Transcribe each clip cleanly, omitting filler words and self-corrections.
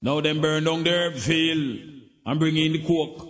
Now them burn down the herb field and bring in the coke.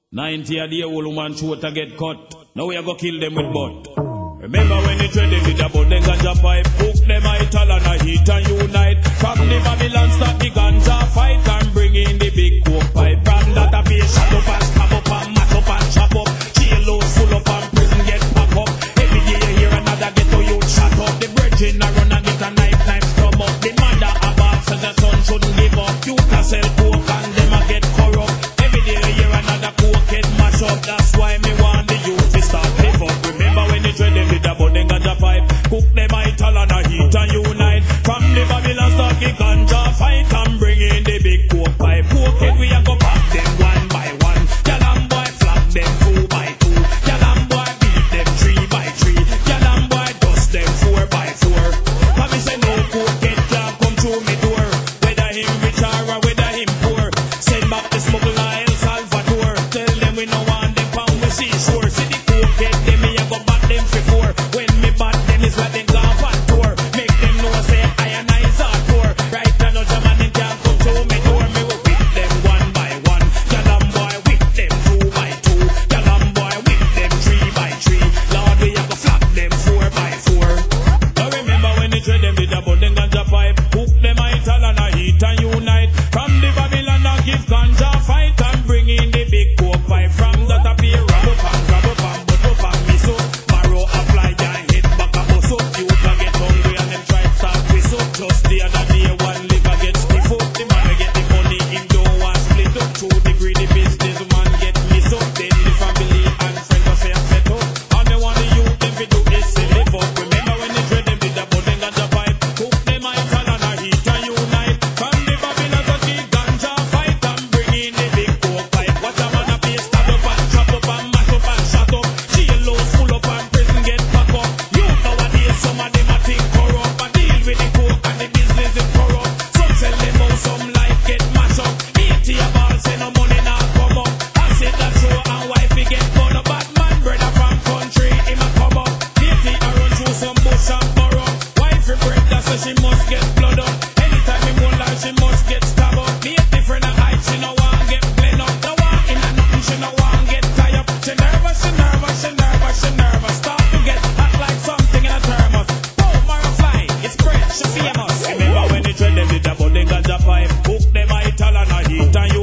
90 a day old woman throat to get cut. Now we are gonna kill them with butt. Remember when they trade them with a bud, then ganja pipe. Cook them ital and a heat and unite. From the Babylon start the ganja fight and bring in the big coke pipe. From that a face shut up and stab up and mat up and chop up. Jailhouse full up and prison get pack up. Every day you hear another ghetto youth shut up. The bridging a run and get a knife come up. The mother a box says the son shouldn't give up. You can sell coke and them a get corrupt. Every day you hear another coke head mash up. That's why me want the youth to start live up. Remember when they trade them with a bud and ganja pipe. Cook them ital and a heat and unite. From the Babylon start the ganja fight and bring in the big coke pipe. Coke head we a go pop them one by one. Gyal and boy flap them 2 by 2. Gyal and boy beat them 3 by 3. Gyal and boy dust them 4 by 4. Cause me say no coke head can't come through me door. Whether him rich or whether him poor. Send back the smuggler El Salvador. Tell them we no want them pound we seashore. See the coke head them me a go back them for 4. When me bat them is like them gone on tour. Make them know say I and I is hardcore. Right now no German them can't come through me door. Me will whip them 1 by 1. Gyal and boy whip them 2 by 2. Gyal and boy whip them 3 by 3. Lord we a go flap them 4 by 4. Now remember when they trade them with a bud and ganja pipe. Cook them ital and a heat and unite. From the Babylon and give ganja fight and bring in the big coke pipe. From that a pay rub up and butt up and miss up. Marrow a fly and hit back a bus up. You can get hungry and them try to start twist up. Just the other day one liver get stiff up. The man will get the money him don't want split up. 2 degree the business man get miss up. Then the family and friends will say set up. All they want the youth them to do is to live up. Remember when they trade them with the bud and ganja pipe. Cook them ital and a heat and unite. From the Babylon to the ganja fight and bring in the big coke pipe. What a man a face stab up and chop up and mash up and shut up. Jailhouse full up and prison get pack up. You nowadays some of them a think corrupt. And deal with the coke and the business is corrupt. Some sell them out, some life get mashed up. 80 a ball say no money not come up. I said that show and wife he get gone up. Bad man brother from country him a come up. 80 a run through some bush and burrow. Wife he break that so she must get blood up. Anytime he won't lie she must get stabbed up. Me a different a height she no want get blend up. No want in a nothing she no want get tie up. She nervous, she nervous, she nervous, she nervous. Start to get hot like something in a thermos. Boom or a fly, it's spread, she famous. Remember when they trade them with the bud and ganja pipe. Cook them ital and a heat and you